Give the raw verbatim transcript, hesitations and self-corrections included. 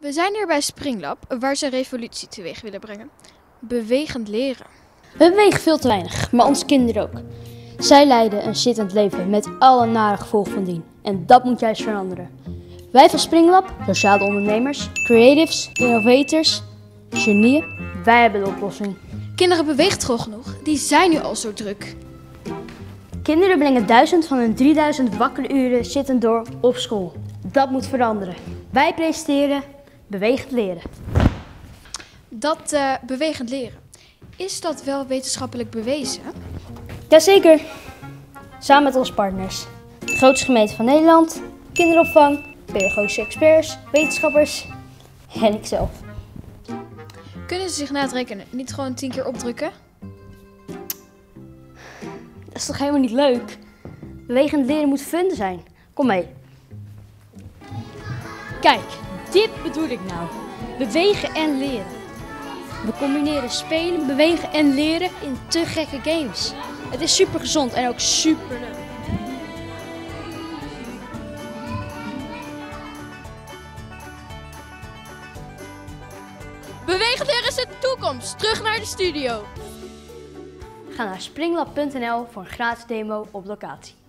We zijn hier bij Springlab, waar ze een revolutie teweeg willen brengen. Bewegend leren. We bewegen veel te weinig, maar onze kinderen ook. Zij leiden een zittend leven met alle nare gevolgen van dien. En dat moet juist veranderen. Wij van Springlab, sociale ondernemers, creatives, innovators, genieën, wij hebben de oplossing. Kinderen bewegen gewoon genoeg, die zijn nu al zo druk. Kinderen brengen duizend van hun drieduizend wakkere uren zittend door op school. Dat moet veranderen. Wij presenteren bewegend leren. Dat uh, bewegend leren, is dat wel wetenschappelijk bewezen? Jazeker. Samen met onze partners. De grootste gemeente van Nederland, kinderopvang, pedagogische experts, wetenschappers en ikzelf. Kunnen ze zich na het rekenen niet gewoon tien keer opdrukken? Dat is toch helemaal niet leuk? Bewegend leren moet fun zijn. Kom mee. Kijk, dit bedoel ik nou. Bewegen en leren. We combineren spelen, bewegen en leren in te gekke games. Het is super gezond en ook super leuk. Bewegend leren is de toekomst. Terug naar de studio. Ga naar springlab punt n l voor een gratis demo op locatie.